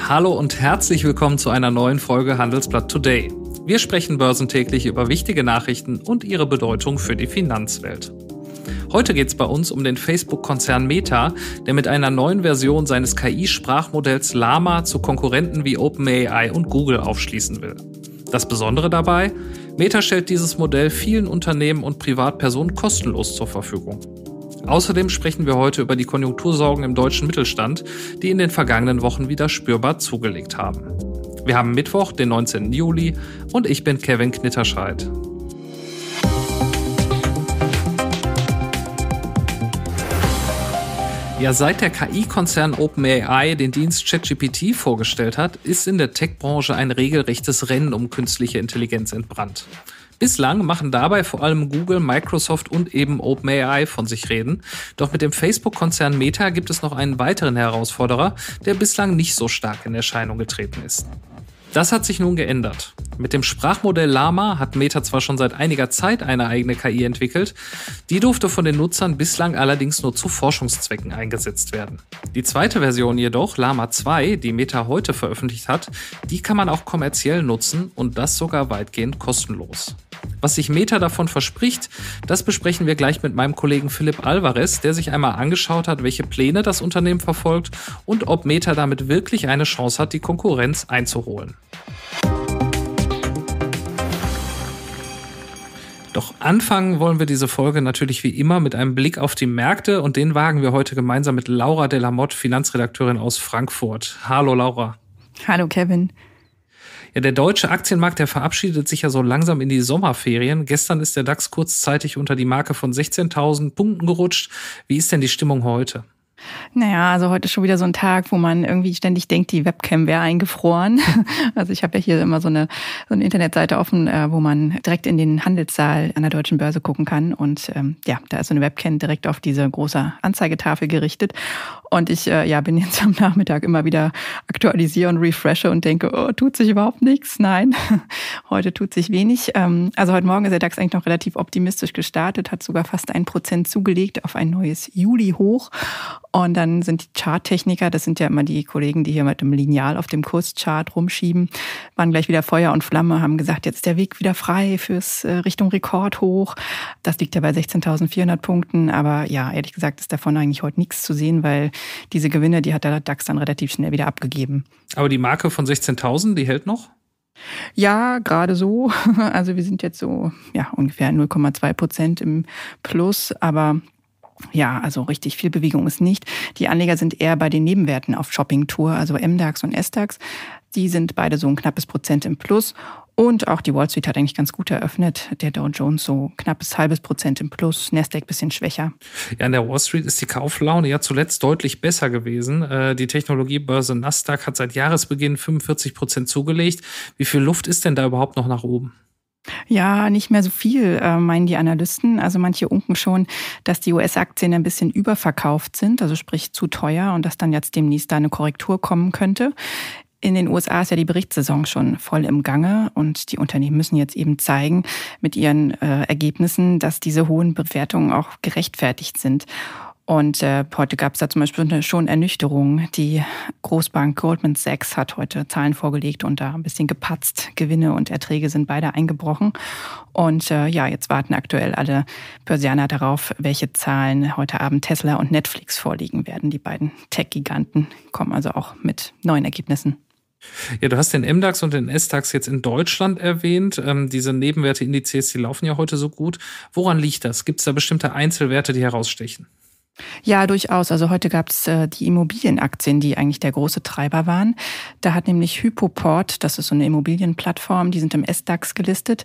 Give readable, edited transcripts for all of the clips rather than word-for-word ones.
Hallo und herzlich willkommen zu einer neuen Folge Handelsblatt Today. Wir sprechen börsentäglich über wichtige Nachrichten und ihre Bedeutung für die Finanzwelt. Heute geht es bei uns um den Facebook-Konzern Meta, der mit einer neuen Version seines KI-Sprachmodells Llama zu Konkurrenten wie OpenAI und Google aufschließen will. Das Besondere dabei: Meta stellt dieses Modell vielen Unternehmen und Privatpersonen kostenlos zur Verfügung. Außerdem sprechen wir heute über die Konjunktursorgen im deutschen Mittelstand, die in den vergangenen Wochen wieder spürbar zugelegt haben. Wir haben Mittwoch, den 19. Juli, und ich bin Kevin Knitterscheid. Ja, seit der KI-Konzern OpenAI den Dienst ChatGPT vorgestellt hat, ist in der Tech-Branche ein regelrechtes Rennen um künstliche Intelligenz entbrannt. Bislang machen dabei vor allem Google, Microsoft und eben OpenAI von sich reden. Doch mit dem Facebook-Konzern Meta gibt es noch einen weiteren Herausforderer, der bislang nicht so stark in Erscheinung getreten ist. Das hat sich nun geändert. Mit dem Sprachmodell Llama hat Meta zwar schon seit einiger Zeit eine eigene KI entwickelt, die durfte von den Nutzern bislang allerdings nur zu Forschungszwecken eingesetzt werden. Die zweite Version jedoch, Llama 2, die Meta heute veröffentlicht hat, die kann man auch kommerziell nutzen und das sogar weitgehend kostenlos. Was sich Meta davon verspricht, das besprechen wir gleich mit meinem Kollegen Philipp Alvarez, der sich einmal angeschaut hat, welche Pläne das Unternehmen verfolgt und ob Meta damit wirklich eine Chance hat, die Konkurrenz einzuholen. Doch anfangen wollen wir diese Folge natürlich wie immer mit einem Blick auf die Märkte und den wagen wir heute gemeinsam mit Laura Delamotte, Finanzredakteurin aus Frankfurt. Hallo Laura. Hallo Kevin. Ja, der deutsche Aktienmarkt, der verabschiedet sich ja so langsam in die Sommerferien. Gestern ist der DAX kurzzeitig unter die Marke von 16.000 Punkten gerutscht. Wie ist denn die Stimmung heute? Naja, also heute ist schon wieder so ein Tag, wo man irgendwie ständig denkt, die Webcam wäre eingefroren. Also ich habe ja hier immer so eine Internetseite offen, wo man direkt in den Handelssaal an der Deutschen Börse gucken kann. Und da ist so eine Webcam direkt auf diese große Anzeigetafel gerichtet. Und ich bin jetzt am Nachmittag immer wieder aktualisiere und refreshe und denke, oh, tut sich überhaupt nichts? Nein, heute tut sich wenig. Also heute Morgen ist der DAX eigentlich noch relativ optimistisch gestartet, hat sogar fast 1% zugelegt auf ein neues Juli-Hoch. Und dann sind die Charttechniker, das sind ja immer die Kollegen, die hier mit dem Lineal auf dem Kurschart rumschieben, waren gleich wieder Feuer und Flamme, haben gesagt, jetzt ist der Weg wieder frei fürs Richtung Rekordhoch. Das liegt ja bei 16.400 Punkten, aber ja, ehrlich gesagt ist davon eigentlich heute nichts zu sehen, weil diese Gewinne, die hat der DAX dann relativ schnell wieder abgegeben. Aber die Marke von 16.000, die hält noch? Ja, gerade so. Also wir sind jetzt so ungefähr 0,2% im Plus, aber ja, also richtig viel Bewegung ist nicht. Die Anleger sind eher bei den Nebenwerten auf Shoppingtour, also MDAX und SDAX. Die sind beide so ein knappes Prozent im Plus. Und auch die Wall Street hat eigentlich ganz gut eröffnet. Der Dow Jones so knappes halbes Prozent im Plus, Nasdaq bisschen schwächer. Ja, an der Wall Street ist die Kauflaune ja zuletzt deutlich besser gewesen. Die Technologiebörse Nasdaq hat seit Jahresbeginn 45% zugelegt. Wie viel Luft ist denn da überhaupt noch nach oben? Ja, nicht mehr so viel, meinen die Analysten. Also manche unken schon, dass die US-Aktien ein bisschen überverkauft sind, also sprich zu teuer und dass dann jetzt demnächst da eine Korrektur kommen könnte. In den USA ist ja die Berichtssaison schon voll im Gange und die Unternehmen müssen jetzt eben zeigen mit ihren Ergebnissen, dass diese hohen Bewertungen auch gerechtfertigt sind. Und heute gab es da zum Beispiel schon Ernüchterung. Die Großbank Goldman Sachs hat heute Zahlen vorgelegt und da ein bisschen gepatzt. Gewinne und Erträge sind beide eingebrochen. Und jetzt warten aktuell alle Börsianer darauf, welche Zahlen heute Abend Tesla und Netflix vorlegen werden. Die beiden Tech-Giganten kommen also auch mit neuen Ergebnissen. Ja, du hast den MDAX und den SDAX jetzt in Deutschland erwähnt. Diese Nebenwerteindizes, die laufen ja heute so gut. Woran liegt das? Gibt es da bestimmte Einzelwerte, die herausstechen? Ja, durchaus. Also heute gab es die Immobilienaktien, die eigentlich der große Treiber waren. Da hat nämlich Hypoport, das ist so eine Immobilienplattform, die sind im SDAX gelistet.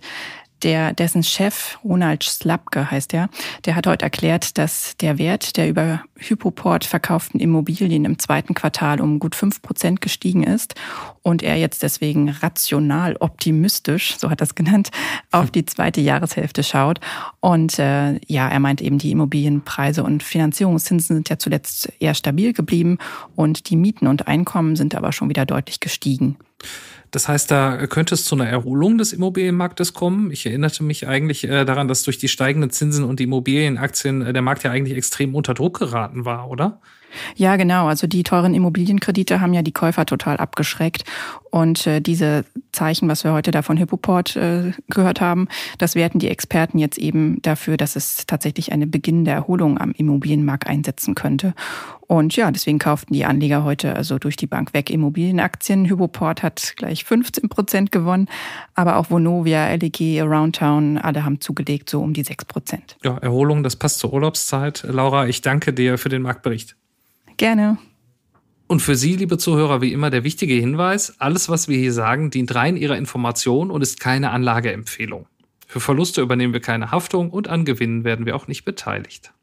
Dessen Chef, Ronald Slabke heißt er, der hat heute erklärt, dass der Wert der über Hypoport verkauften Immobilien im zweiten Quartal um gut 5% gestiegen ist und er jetzt deswegen rational optimistisch, so hat er es genannt, auf die zweite Jahreshälfte schaut. Und er meint eben, die Immobilienpreise und Finanzierungszinsen sind ja zuletzt eher stabil geblieben und die Mieten und Einkommen sind aber schon wieder deutlich gestiegen. Das heißt, da könnte es zu einer Erholung des Immobilienmarktes kommen. Ich erinnerte mich eigentlich daran, dass durch die steigenden Zinsen und die Immobilienaktien der Markt ja eigentlich extrem unter Druck geraten war, oder? Ja, genau. Also die teuren Immobilienkredite haben ja die Käufer total abgeschreckt. Und diese Zeichen, was wir heute da von Hypoport gehört haben, das werten die Experten jetzt eben dafür, dass es tatsächlich eine beginnende Erholung am Immobilienmarkt einsetzen könnte. Und ja, deswegen kauften die Anleger heute also durch die Bank weg Immobilienaktien. Hypoport hat gleich 15% gewonnen, aber auch Vonovia, LEG, Aroundtown, alle haben zugelegt, so um die 6%. Ja, Erholung, das passt zur Urlaubszeit. Laura, ich danke dir für den Marktbericht. Gerne. Und für Sie, liebe Zuhörer, wie immer der wichtige Hinweis: Alles, was wir hier sagen, dient rein Ihrer Information und ist keine Anlageempfehlung. Für Verluste übernehmen wir keine Haftung und an Gewinnen werden wir auch nicht beteiligt.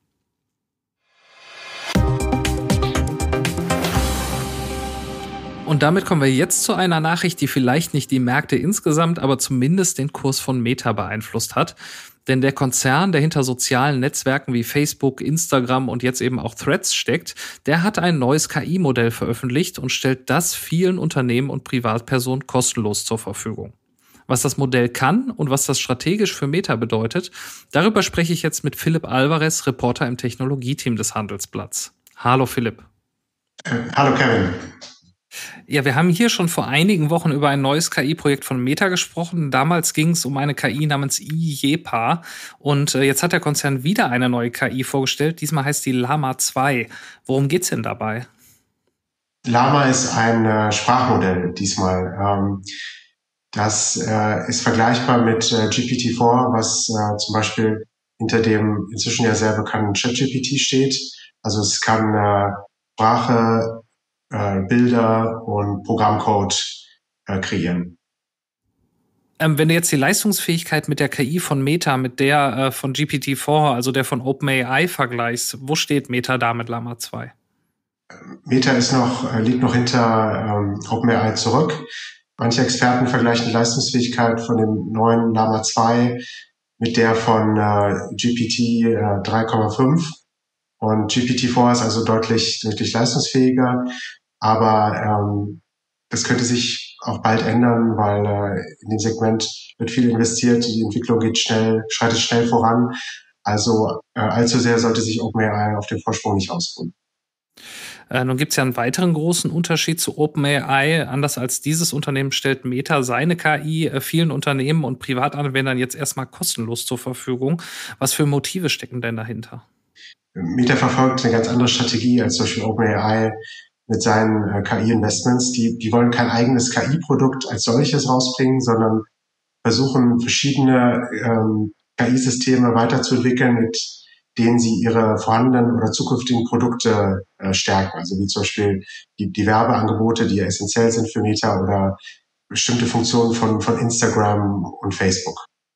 Und damit kommen wir jetzt zu einer Nachricht, die vielleicht nicht die Märkte insgesamt, aber zumindest den Kurs von Meta beeinflusst hat. Denn der Konzern, der hinter sozialen Netzwerken wie Facebook, Instagram und jetzt eben auch Threads steckt, der hat ein neues KI-Modell veröffentlicht und stellt das vielen Unternehmen und Privatpersonen kostenlos zur Verfügung. Was das Modell kann und was das strategisch für Meta bedeutet, darüber spreche ich jetzt mit Philipp Alvarez, Reporter im Technologieteam des Handelsblatts. Hallo Philipp. Hallo Kevin. Ja, wir haben hier schon vor einigen Wochen über ein neues KI-Projekt von Meta gesprochen. Damals ging es um eine KI namens IJepa. Und jetzt hat der Konzern wieder eine neue KI vorgestellt. Diesmal heißt die Llama 2. Worum geht's denn dabei? Llama ist ein Sprachmodell diesmal. Das ist vergleichbar mit GPT-4, was zum Beispiel hinter dem inzwischen ja sehr bekannten ChatGPT steht. Also es kann Sprache, Bilder und Programmcode kreieren. Wenn du jetzt die Leistungsfähigkeit mit der KI von Meta mit der von GPT-4, also der von OpenAI, vergleichst, wo steht Meta da mit Llama 2? Meta liegt noch hinter OpenAI zurück. Manche Experten vergleichen die Leistungsfähigkeit von dem neuen Llama 2 mit der von GPT 3,5. Und GPT-4 ist also deutlich deutlich leistungsfähiger. Aber das könnte sich auch bald ändern, weil in dem Segment wird viel investiert, die Entwicklung schreitet schnell voran. Also allzu sehr sollte sich OpenAI auf den Vorsprung nicht ausruhen. Nun gibt es ja einen weiteren großen Unterschied zu OpenAI. Anders als dieses Unternehmen stellt Meta seine KI vielen Unternehmen und Privatanwendern jetzt erstmal kostenlos zur Verfügung. Was für Motive stecken denn dahinter? Meta verfolgt eine ganz andere Strategie als zum Beispiel OpenAI mit seinen KI-Investments. Die wollen kein eigenes KI-Produkt als solches rausbringen, sondern versuchen, verschiedene KI-Systeme weiterzuentwickeln, mit denen sie ihre vorhandenen oder zukünftigen Produkte stärken. Also wie zum Beispiel die Werbeangebote, die ja essentiell sind für Meta, oder bestimmte Funktionen von Instagram und Facebook.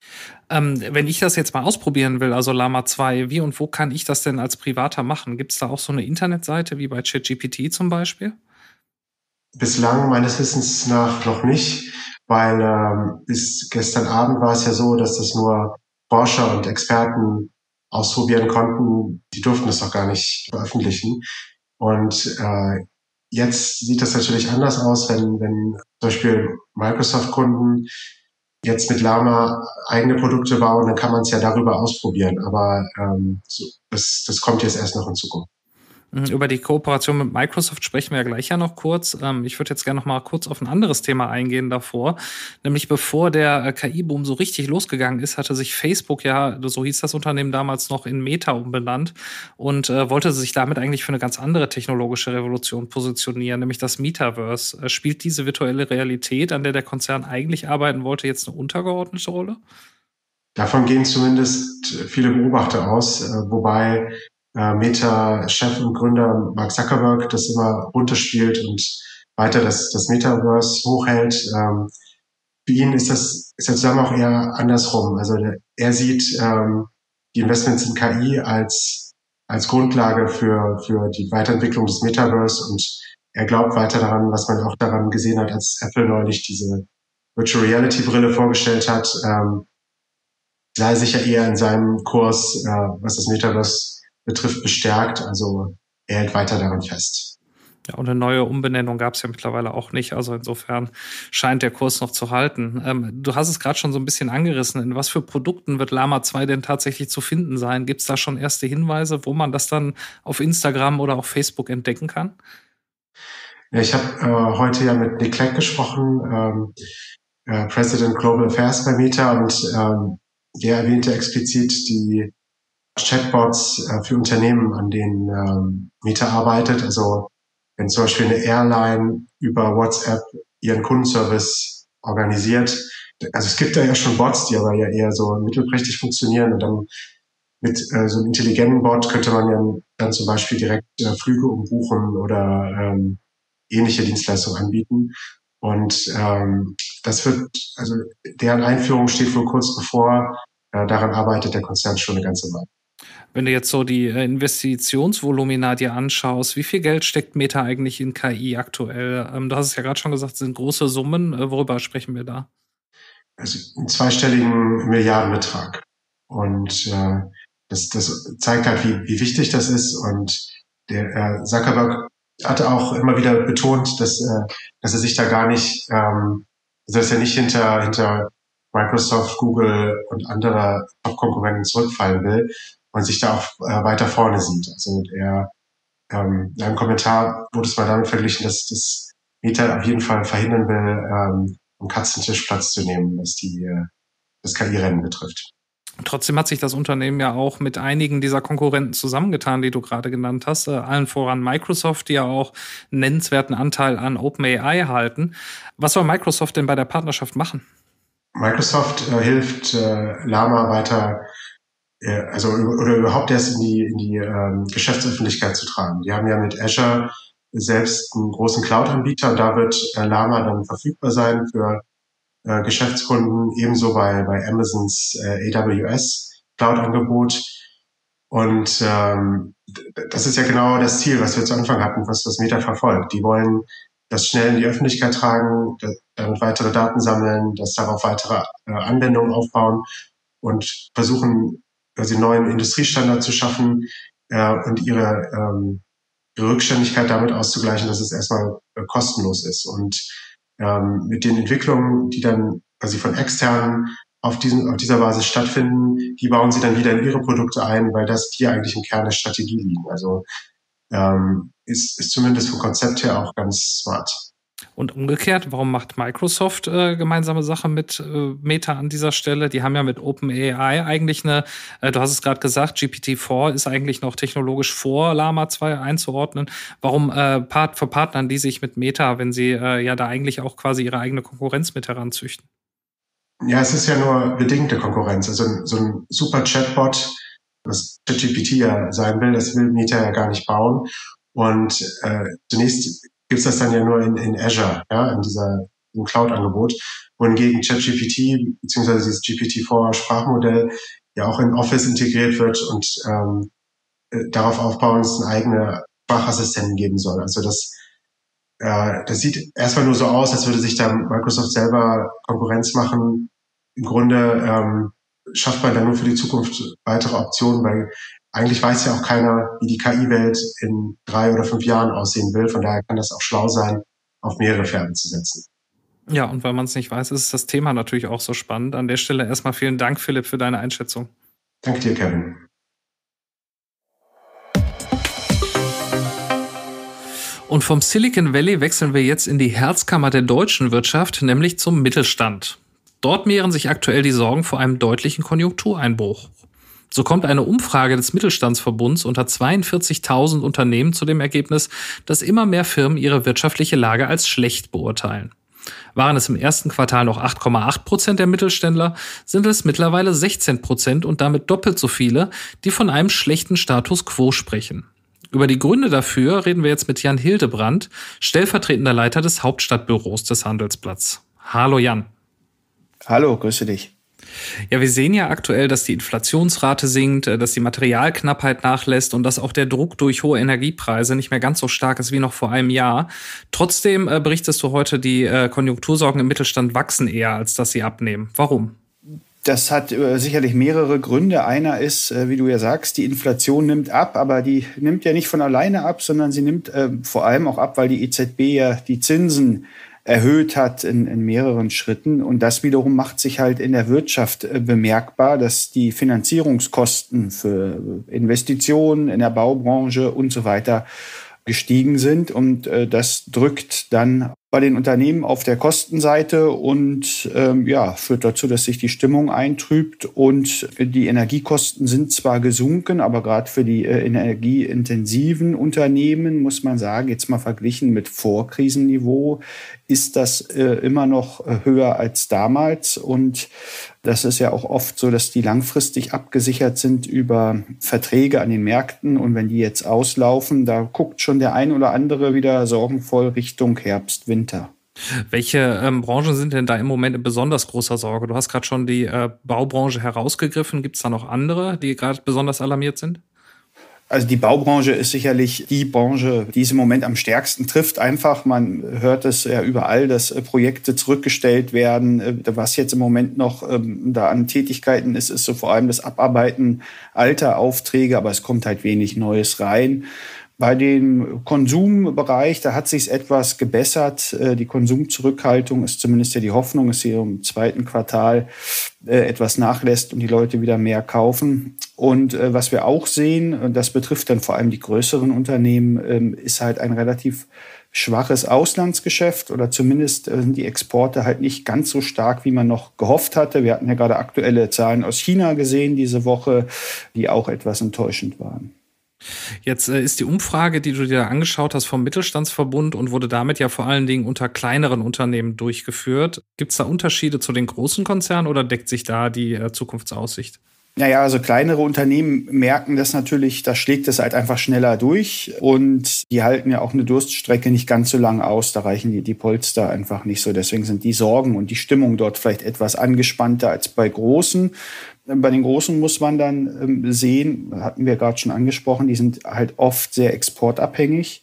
Wenn ich das jetzt mal ausprobieren will, also Llama 2, wie und wo kann ich das denn als Privater machen? Gibt es da auch so eine Internetseite wie bei ChatGPT zum Beispiel? Bislang meines Wissens nach noch nicht, weil bis gestern Abend war es ja so, dass das nur Forscher und Experten ausprobieren konnten. Die durften es noch gar nicht veröffentlichen. Und jetzt sieht das natürlich anders aus, wenn zum Beispiel Microsoft-Kunden jetzt mit Llama eigene Produkte bauen, dann kann man es ja darüber ausprobieren. Aber das kommt jetzt erst noch in Zukunft. Über die Kooperation mit Microsoft sprechen wir ja gleich ja noch kurz. Ich würde jetzt gerne noch mal kurz auf ein anderes Thema eingehen davor. Nämlich bevor der KI-Boom so richtig losgegangen ist, hatte sich Facebook ja, so hieß das Unternehmen damals noch, in Meta umbenannt und wollte sich damit eigentlich für eine ganz andere technologische Revolution positionieren, nämlich das Metaverse. Spielt diese virtuelle Realität, an der Konzern eigentlich arbeiten wollte, jetzt eine untergeordnete Rolle? Davon gehen zumindest viele Beobachter aus, wobei Meta-Chef und Gründer Mark Zuckerberg das immer runterspielt und weiter das Metaverse hochhält. Für ihn ist der Zusammenhang auch eher andersrum. Also er sieht die Investments in KI als Grundlage für die Weiterentwicklung des Metaverse, und er glaubt weiter daran, was man auch daran gesehen hat, als Apple neulich diese Virtual Reality Brille vorgestellt hat, sei sich ja eher in seinem Kurs, was das Metaverse betrifft, bestärkt. Also er hält weiter daran fest. Ja, und eine neue Umbenennung gab es ja mittlerweile auch nicht. Also insofern scheint der Kurs noch zu halten. Du hast es gerade schon so ein bisschen angerissen. In was für Produkten wird Llama 2 denn tatsächlich zu finden sein? Gibt es da schon erste Hinweise, wo man das dann auf Instagram oder auf Facebook entdecken kann? Ja, ich habe heute ja mit Nick Clegg gesprochen, President Global Affairs bei Meta, und der erwähnte explizit die Chatbots für Unternehmen, an denen Meta arbeitet. Also wenn zum Beispiel eine Airline über WhatsApp ihren Kundenservice organisiert. Also es gibt da ja schon Bots, die aber ja eher so mittelprächtig funktionieren, und dann mit so einem intelligenten Bot könnte man ja dann zum Beispiel direkt Flüge umbuchen oder ähnliche Dienstleistungen anbieten. Und das wird, also deren Einführung steht wohl kurz bevor. Daran arbeitet der Konzern schon eine ganze Weile. Wenn du jetzt so die Investitionsvolumina dir anschaust, wie viel Geld steckt Meta eigentlich in KI aktuell? Du hast es ja gerade schon gesagt, es sind große Summen. Worüber sprechen wir da? Also einen zweistelligen Milliardenbetrag. Und das zeigt halt, wie wichtig das ist. Und der Zuckerberg hatte auch immer wieder betont, dass er sich da gar nicht, dass er nicht hinter Microsoft, Google und andere Top-Konkurrenten zurückfallen will und sich da auch weiter vorne sieht. Also in einem Kommentar wurde es mal damit verglichen, dass das Meta auf jeden Fall verhindern will, am Katzentisch Platz zu nehmen, was das KI-Rennen betrifft. Trotzdem hat sich das Unternehmen ja auch mit einigen dieser Konkurrenten zusammengetan, die du gerade genannt hast. Allen voran Microsoft, die ja auch einen nennenswerten Anteil an OpenAI halten. Was soll Microsoft denn bei der Partnerschaft machen? Microsoft hilft Llama weiter, also oder überhaupt erst in die Geschäftsöffentlichkeit zu tragen. Die haben ja mit Azure selbst einen großen Cloud-Anbieter, und da wird Llama dann verfügbar sein für Geschäftskunden, ebenso bei Amazons AWS Cloud-Angebot. Und das ist ja genau das Ziel, was wir zu Anfang hatten, was Meta verfolgt. Die wollen das schnell in die Öffentlichkeit tragen, damit weitere Daten sammeln, das darauf weitere Anwendungen aufbauen und versuchen, quasi einen neuen Industriestandard zu schaffen und ihre Rückständigkeit damit auszugleichen, dass es erstmal kostenlos ist. Und mit den Entwicklungen, die dann quasi von externen auf dieser Basis stattfinden, die bauen sie dann wieder in ihre Produkte ein, weil das die eigentlich im Kern der Strategie liegen. Also ist zumindest vom Konzept her auch ganz smart. Und umgekehrt, warum macht Microsoft gemeinsame Sache mit Meta an dieser Stelle? Die haben ja mit OpenAI eigentlich du hast es gerade gesagt, GPT-4 ist eigentlich noch technologisch vor Llama 2 einzuordnen. Warum verpartnern die sich mit Meta, wenn sie ja da eigentlich auch quasi ihre eigene Konkurrenz mit heranzüchten? Ja, es ist ja nur bedingte Konkurrenz. Also so ein super Chatbot, was ChatGPT ja sein will, das will Meta ja gar nicht bauen. Und zunächst gibt's das dann ja nur in Azure, ja, im Cloud-Angebot, wohingegen ChatGPT bzw. dieses GPT-4-Sprachmodell ja auch in Office integriert wird und darauf aufbauen, dass es eine eigene Sprachassistenten geben soll. Also das sieht erstmal nur so aus, als würde sich da Microsoft selber Konkurrenz machen. Im Grunde schafft man dann nur für die Zukunft weitere Optionen, weil eigentlich weiß ja auch keiner, wie die KI-Welt in 3 oder 5 Jahren aussehen will. Von daher kann das auch schlau sein, auf mehrere Pferde zu setzen. Ja, und weil man es nicht weiß, ist das Thema natürlich auch so spannend. An der Stelle erstmal vielen Dank, Philipp, für deine Einschätzung. Danke dir, Kevin. Und vom Silicon Valley wechseln wir jetzt in die Herzkammer der deutschen Wirtschaft, nämlich zum Mittelstand. Dort mehren sich aktuell die Sorgen vor einem deutlichen Konjunktureinbruch. So kommt eine Umfrage des Mittelstandsverbunds unter 42.000 Unternehmen zu dem Ergebnis, dass immer mehr Firmen ihre wirtschaftliche Lage als schlecht beurteilen. Waren es im ersten Quartal noch 8,8% der Mittelständler, sind es mittlerweile 16% und damit doppelt so viele, die von einem schlechten Status quo sprechen. Über die Gründe dafür reden wir jetzt mit Jan Hildebrand, stellvertretender Leiter des Hauptstadtbüros des Handelsblatts. Hallo Jan. Hallo, grüße dich. Ja, wir sehen ja aktuell, dass die Inflationsrate sinkt, dass die Materialknappheit nachlässt und dass auch der Druck durch hohe Energiepreise nicht mehr ganz so stark ist wie noch vor einem Jahr. Trotzdem berichtest du heute, die Konjunktursorgen im Mittelstand wachsen eher, als dass sie abnehmen. Warum? Das hat sicherlich mehrere Gründe. Einer ist, wie du ja sagst, die Inflation nimmt ab, aber die nimmt ja nicht von alleine ab, sondern sie nimmt vor allem auch ab, weil die EZB ja die Zinsen erhöht hat in mehreren Schritten. Und das wiederum macht sich halt in der Wirtschaft bemerkbar, dass die Finanzierungskosten für Investitionen in der Baubranche und so weiter gestiegen sind. Und das drückt dann bei den Unternehmen auf der Kostenseite und führt dazu, dass sich die Stimmung eintrübt. Und die Energiekosten sind zwar gesunken, aber gerade für die energieintensiven Unternehmen muss man sagen, jetzt mal verglichen mit Vorkrisenniveau, ist das immer noch höher als damals. Und das ist ja auch oft so, dass die langfristig abgesichert sind über Verträge an den Märkten. Und wenn die jetzt auslaufen, da guckt schon der ein oder andere wieder sorgenvoll Richtung Herbst, Winter. Welche Branchen sind denn da im Moment in besonders großer Sorge? Du hast gerade schon die Baubranche herausgegriffen. Gibt es da noch andere, die gerade besonders alarmiert sind? Also die Baubranche ist sicherlich die Branche, die es im Moment am stärksten trifft. Einfach, man hört es ja überall, dass Projekte zurückgestellt werden. Was jetzt im Moment noch da an Tätigkeiten ist, ist so vor allem das Abarbeiten alter Aufträge, aber es kommt halt wenig Neues rein. Bei dem Konsumbereich, da hat sich's etwas gebessert. Die Konsumzurückhaltung ist zumindest ja die Hoffnung, dass hier im zweiten Quartal etwas nachlässt und die Leute wieder mehr kaufen. Und was wir auch sehen, und das betrifft dann vor allem die größeren Unternehmen, ist halt ein relativ schwaches Auslandsgeschäft oder zumindest sind die Exporte halt nicht ganz so stark, wie man noch gehofft hatte. Wir hatten ja gerade aktuelle Zahlen aus China gesehen diese Woche, die auch etwas enttäuschend waren. Jetzt ist die Umfrage, die du dir angeschaut hast, vom Mittelstandsverbund und wurde damit ja vor allen Dingen unter kleineren Unternehmen durchgeführt. Gibt es da Unterschiede zu den großen Konzernen oder deckt sich da die Zukunftsaussicht? Naja, also kleinere Unternehmen merken das natürlich, da schlägt es halt einfach schneller durch und die halten ja auch eine Durststrecke nicht ganz so lang aus, da reichen die Polster einfach nicht so. Deswegen sind die Sorgen und die Stimmung dort vielleicht etwas angespannter als bei großen. Bei den Großen muss man dann sehen, hatten wir gerade schon angesprochen, die sind halt oft sehr exportabhängig.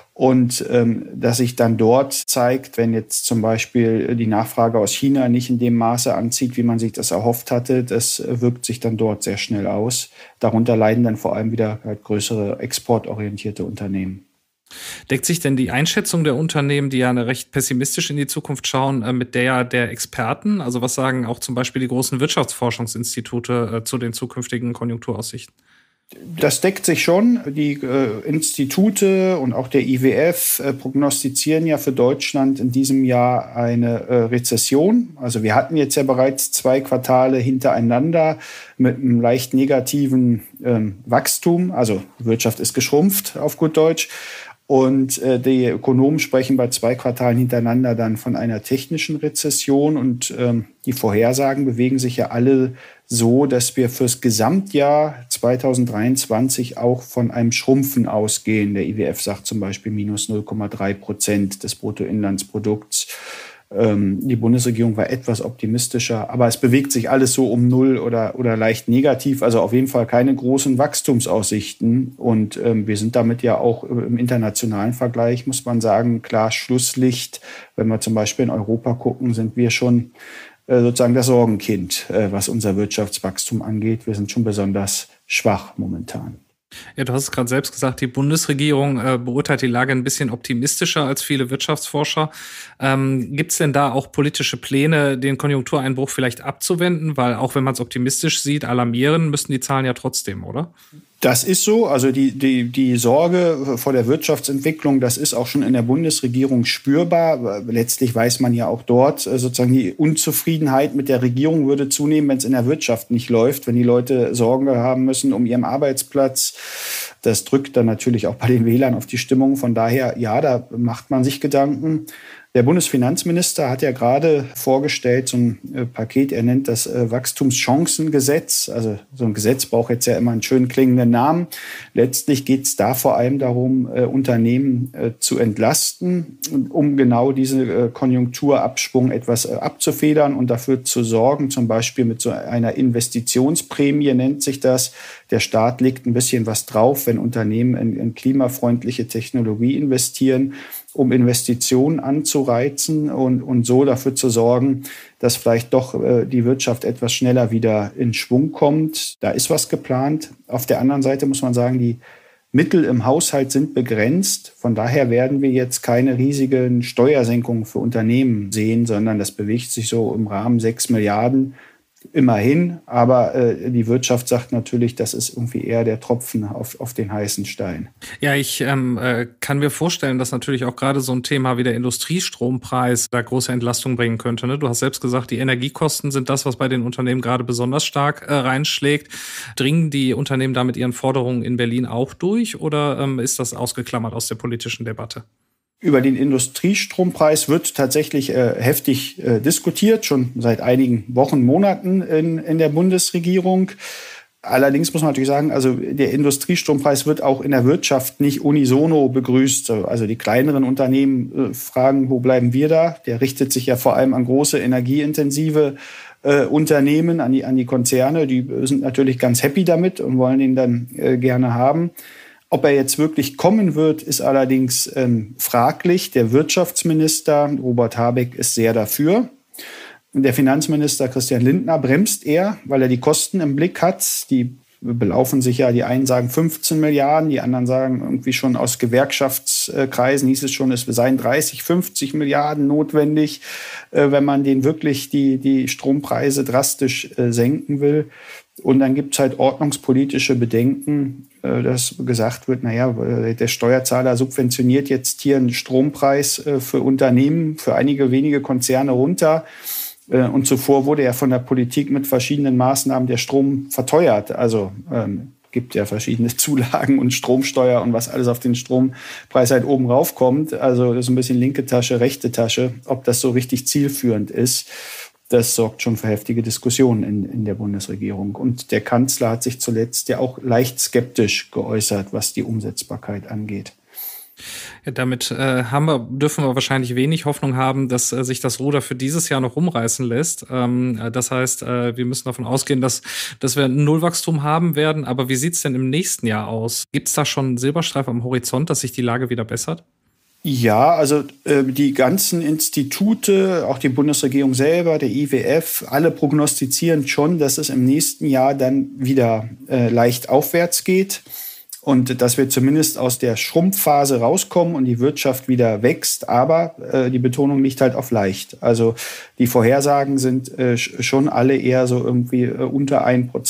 Und dass sich dann dort zeigt, wenn jetzt zum Beispiel die Nachfrage aus China nicht in dem Maße anzieht, wie man sich das erhofft hatte, das wirkt sich dann dort sehr schnell aus. Darunter leiden dann vor allem wieder halt größere exportorientierte Unternehmen. Deckt sich denn die Einschätzung der Unternehmen, die ja recht pessimistisch in die Zukunft schauen, mit der Experten? Also was sagen auch zum Beispiel die großen Wirtschaftsforschungsinstitute zu den zukünftigen Konjunkturaussichten? Das deckt sich schon. Die Institute und auch der IWF prognostizieren ja für Deutschland in diesem Jahr eine Rezession. Also wir hatten jetzt ja bereits 2 Quartale hintereinander mit einem leicht negativen Wachstum. Also die Wirtschaft ist geschrumpft auf gut Deutsch. Und die Ökonomen sprechen bei 2 Quartalen hintereinander dann von einer technischen Rezession. Und die Vorhersagen bewegen sich ja alle so, dass wir fürs Gesamtjahr 2023 auch von einem Schrumpfen ausgehen. Der IWF sagt zum Beispiel minus 0,3% des Bruttoinlandsprodukts. Die Bundesregierung war etwas optimistischer, aber es bewegt sich alles so um 0 oder leicht negativ, also auf jeden Fall keine großen Wachstumsaussichten. Und wir sind damit ja auch im internationalen Vergleich, muss man sagen, klar Schlusslicht. Wenn wir zum Beispiel in Europa gucken, sind wir schon sozusagen das Sorgenkind, was unser Wirtschaftswachstum angeht. Wir sind schon besonders schwach momentan. Ja, du hast es gerade selbst gesagt, die Bundesregierung beurteilt die Lage ein bisschen optimistischer als viele Wirtschaftsforscher. Gibt es denn da auch politische Pläne, den Konjunktureinbruch vielleicht abzuwenden? Weil auch wenn man es optimistisch sieht, alarmieren müssten die Zahlen ja trotzdem, oder? Das ist so. Also die Sorge vor der Wirtschaftsentwicklung, das ist auch schon in der Bundesregierung spürbar. Letztlich weiß man ja auch dort, sozusagen die Unzufriedenheit mit der Regierung würde zunehmen, wenn es in der Wirtschaft nicht läuft, wenn die Leute Sorgen haben müssen um ihren Arbeitsplatz. Das drückt dann natürlich auch bei den Wählern auf die Stimmung. Von daher, ja, da macht man sich Gedanken. Der Bundesfinanzminister hat ja gerade vorgestellt, so ein Paket, er nennt das Wachstumschancengesetz. Also so ein Gesetz braucht jetzt ja immer einen schön klingenden Namen. Letztlich geht es da vor allem darum, Unternehmen zu entlasten, um genau diese Konjunkturabschwung etwas abzufedern und dafür zu sorgen, zum Beispiel mit so einer Investitionsprämie nennt sich das. der Staat legt ein bisschen was drauf, wenn Unternehmen in klimafreundliche Technologie investieren, um Investitionen anzureizen und so dafür zu sorgen, dass vielleicht doch die Wirtschaft etwas schneller wieder in Schwung kommt. Da ist was geplant. Auf der anderen Seite muss man sagen, die Mittel im Haushalt sind begrenzt. Von daher werden wir jetzt keine riesigen Steuersenkungen für Unternehmen sehen, sondern das bewegt sich so im Rahmen 6 Milliarden. Immerhin, aber die Wirtschaft sagt natürlich, das ist irgendwie eher der Tropfen auf den heißen Stein. Ja, ich kann mir vorstellen, dass natürlich auch gerade so ein Thema wie der Industriestrompreis da große Entlastung bringen könnte. Ne? Du hast selbst gesagt, die Energiekosten sind das, was bei den Unternehmen gerade besonders stark reinschlägt. Dringen die Unternehmen da mit ihren Forderungen in Berlin auch durch oder ist das ausgeklammert aus der politischen Debatte? Über den Industriestrompreis wird tatsächlich heftig diskutiert, schon seit einigen Wochen, Monaten in der Bundesregierung. Allerdings muss man natürlich sagen, also der Industriestrompreis wird auch in der Wirtschaft nicht unisono begrüßt. Also die kleineren Unternehmen fragen, wo bleiben wir da? Der richtet sich ja vor allem an große energieintensive Unternehmen, an die Konzerne. Die sind natürlich ganz happy damit und wollen ihn dann gerne haben. Ob er jetzt wirklich kommen wird, ist allerdings fraglich. Der Wirtschaftsminister Robert Habeck ist sehr dafür. Der Finanzminister Christian Lindner bremst eher, weil er die Kosten im Blick hat. Die belaufen sich ja, die einen sagen 15 Milliarden, die anderen sagen irgendwie schon aus Gewerkschaftskreisen hieß es schon, es seien 30, 50 Milliarden notwendig, wenn man den wirklich die Strompreise drastisch senken will. Und dann gibt es halt ordnungspolitische Bedenken, dass gesagt wird, der Steuerzahler subventioniert jetzt hier einen Strompreis für Unternehmen, für einige wenige Konzerne runter. Und zuvor wurde ja von der Politik mit verschiedenen Maßnahmen der Strom verteuert. Also gibt ja verschiedene Zulagen und Stromsteuer und was alles auf den Strompreis halt oben raufkommt. Also das ist ein bisschen linke Tasche, rechte Tasche. Ob das so richtig zielführend ist, das sorgt schon für heftige Diskussionen in der Bundesregierung. Und der Kanzler hat sich zuletzt ja auch leicht skeptisch geäußert, was die Umsetzbarkeit angeht. Ja, damit dürfen wir wahrscheinlich wenig Hoffnung haben, dass sich das Ruder für dieses Jahr noch rumreißen lässt. Das heißt, wir müssen davon ausgehen, dass wir ein Nullwachstum haben werden. Aber wie sieht's denn im nächsten Jahr aus? Gibt es da schon einen Silberstreif am Horizont, dass sich die Lage wieder bessert? Ja, also die ganzen Institute, auch die Bundesregierung selber, der IWF, alle prognostizieren schon, dass es im nächsten Jahr dann wieder leicht aufwärts geht und dass wir zumindest aus der Schrumpfphase rauskommen und die Wirtschaft wieder wächst. Aber die Betonung liegt halt auf leicht. Also die Vorhersagen sind schon alle eher so irgendwie unter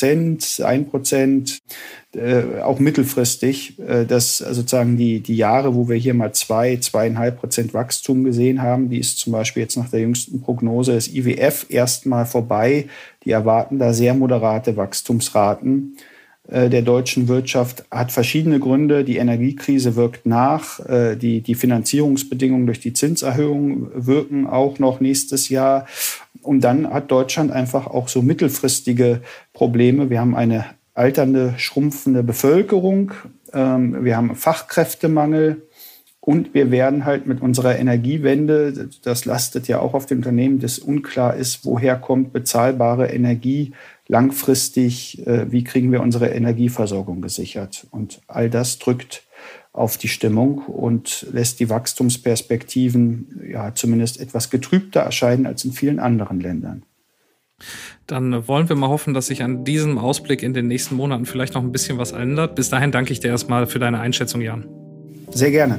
1%, auch mittelfristig, dass sozusagen die Jahre, wo wir hier mal 2,5% Wachstum gesehen haben, die ist zum Beispiel jetzt nach der jüngsten Prognose des IWF erstmal vorbei. Die erwarten da sehr moderate Wachstumsraten der deutschen Wirtschaft. Hat verschiedene Gründe. Die Energiekrise wirkt nach. Die Finanzierungsbedingungen durch die Zinserhöhung wirken auch noch nächstes Jahr. Und dann hat Deutschland einfach auch so mittelfristige Probleme. Wir haben eine alternde, schrumpfende Bevölkerung. Wir haben Fachkräftemangel. Und wir werden halt mit unserer Energiewende, das lastet ja auch auf den Unternehmen, dass unklar ist, woher kommt bezahlbare Energie langfristig, wie kriegen wir unsere Energieversorgung gesichert. Und all das drückt auf die Stimmung und lässt die Wachstumsperspektiven ja zumindest etwas getrübter erscheinen als in vielen anderen Ländern. Dann wollen wir mal hoffen, dass sich an diesem Ausblick in den nächsten Monaten vielleicht noch ein bisschen was ändert. Bis dahin danke ich dir erstmal für deine Einschätzung, Jan. Sehr gerne.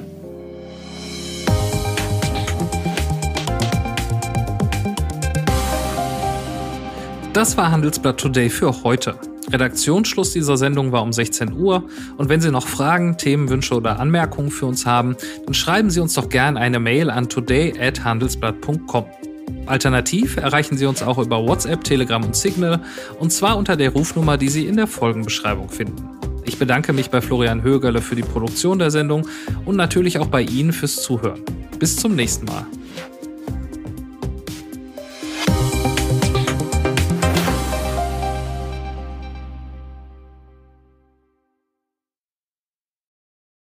Das war Handelsblatt Today für heute. Redaktionsschluss dieser Sendung war um 16 Uhr und wenn Sie noch Fragen, Themenwünsche oder Anmerkungen für uns haben, dann schreiben Sie uns doch gerne eine Mail an today@handelsblatt.com. Alternativ erreichen Sie uns auch über WhatsApp, Telegram und Signal und zwar unter der Rufnummer, die Sie in der Folgenbeschreibung finden. Ich bedanke mich bei Florian Högerle für die Produktion der Sendung und natürlich auch bei Ihnen fürs Zuhören. Bis zum nächsten Mal.